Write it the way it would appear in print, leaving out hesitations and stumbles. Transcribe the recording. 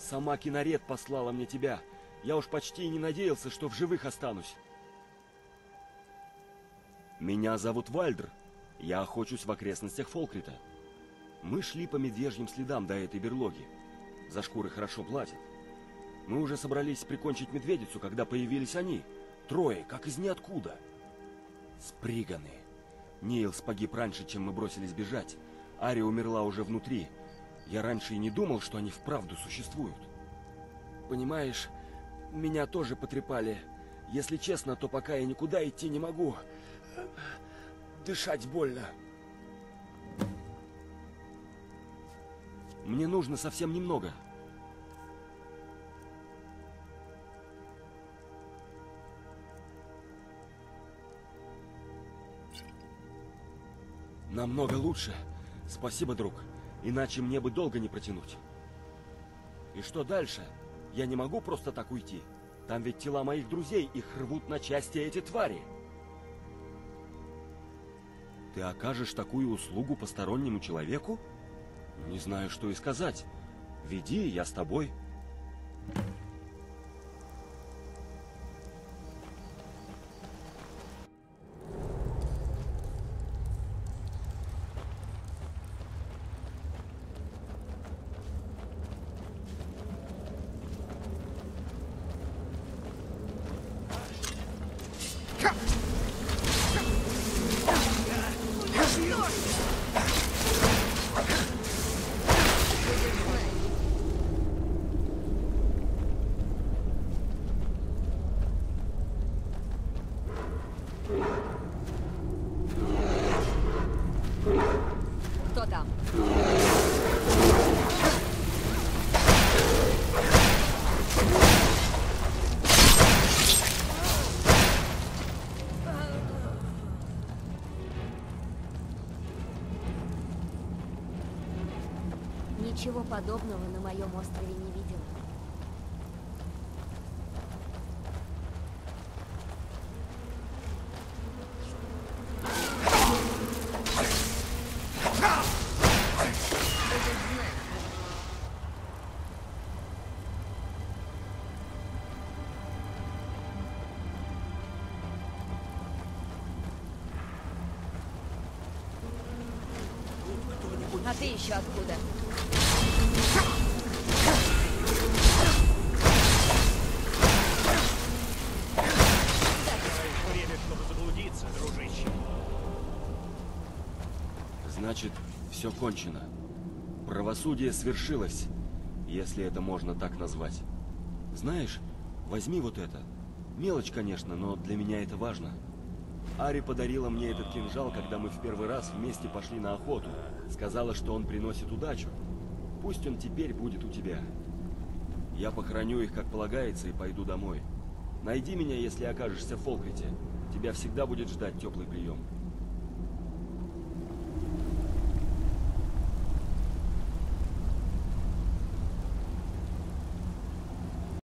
Сама Кинарет послала мне тебя. Я уж почти и не надеялся, что в живых останусь. Меня зовут Вальдр. Я охочусь в окрестностях Фолкрита. Мы шли по медвежьим следам до этой берлоги. За шкуры хорошо платят. Мы уже собрались прикончить медведицу, когда появились они. Трое, как из ниоткуда. Сприганы. Нилс погиб раньше, чем мы бросились бежать. Ари умерла уже внутри. Я раньше и не думал, что они вправду существуют. Понимаешь, меня тоже потрепали. Если честно, то пока я никуда идти не могу. Дышать больно. Мне нужно совсем немного. Намного лучше. Спасибо, друг. Иначе мне бы долго не протянуть. И что дальше? Я не могу просто так уйти. Там ведь тела моих друзей, их рвут на части эти твари. Ты окажешь такую услугу постороннему человеку? Не знаю, что и сказать. Веди, я с тобой. Кто там? Ничего подобного на моем острове не видела. А ты еще откуда? Время, чтобы заблудиться, дружище. Значит, все кончено. Правосудие свершилось, если это можно так назвать. Знаешь, возьми вот это. Мелочь, конечно, но для меня это важно. Ари подарила мне этот кинжал, когда мы в первый раз вместе пошли на охоту. Сказала, что он приносит удачу. Пусть он теперь будет у тебя. Я похороню их, как полагается, и пойду домой. Найди меня, если окажешься в Фолкрите. Тебя всегда будет ждать теплый прием.